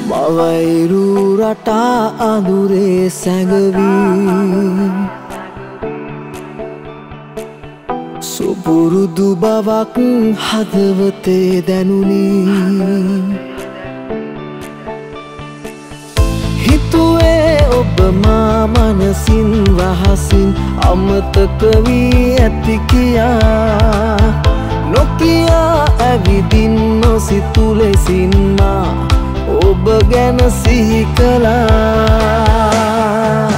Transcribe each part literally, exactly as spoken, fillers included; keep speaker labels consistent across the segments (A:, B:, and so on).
A: මවයිරු රටා අඳුරේ සැඟවී සුපුරුදු බවක් හදවතේ දැනුනි හිතුවේ ඔබ මා මනසින් රහසින් අමතක වී ඇති කියා නොකියා ඇවිදින් නොසිතු ලෙසින් මා ඔබ ගැන සිහි කළා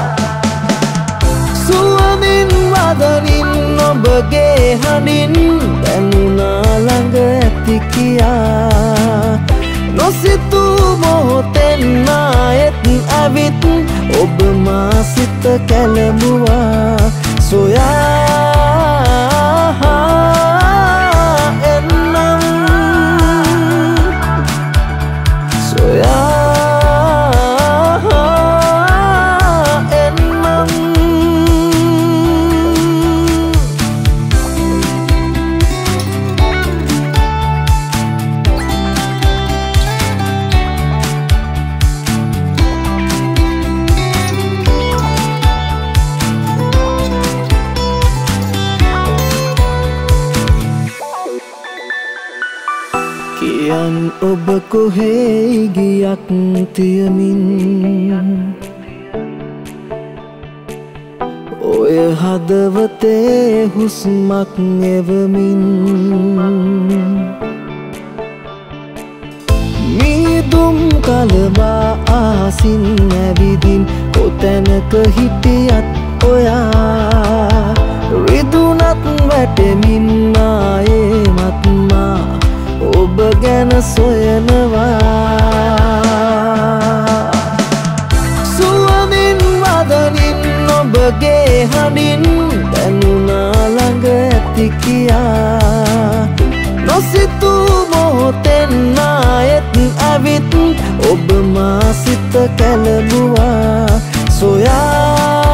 A: සුවඳින් වදනින් ඔබගේ හඬින් දැනුණා ළඟ ඇති කියා නොසිතූ මොහොතෙන් ආයෙත් ඇවිත් ඔබ මා සිත කැළඹුවා සොයා එන්නම් සොයා කියන් ඔබ කොහේ ගියක් තියමින් ඔය හදවතේ හුස්මක් එවමින් මීදුම් කලවා ආසින් ඇවිදින් කොතැනක හිටියත් ඔයා රිදුනත් වැටෙමින් ආයේ මත්මා ඔබ ගැන සොයනවා සුවඳින් වදනින් ඔබගේ හඬින් දැනුණා ළඟ ඇති කියා නොසිතූ මොහොතෙන් ආයෙත් ඇවිත් ඔබ මා සිත කැළඹුවා සොයා